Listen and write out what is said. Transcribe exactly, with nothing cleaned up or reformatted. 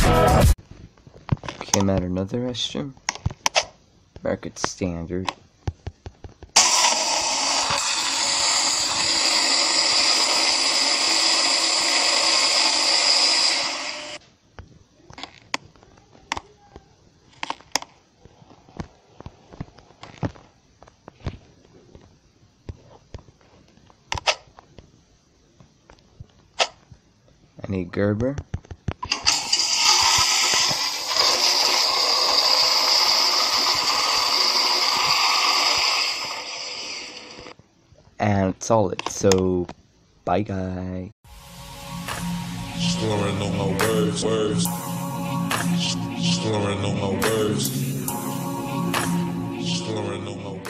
Came out another restroom. Market standard. I need Gerber. And it's solid, so bye guys. Slurring on my words, words. Slurring on my words. Slurring on my words.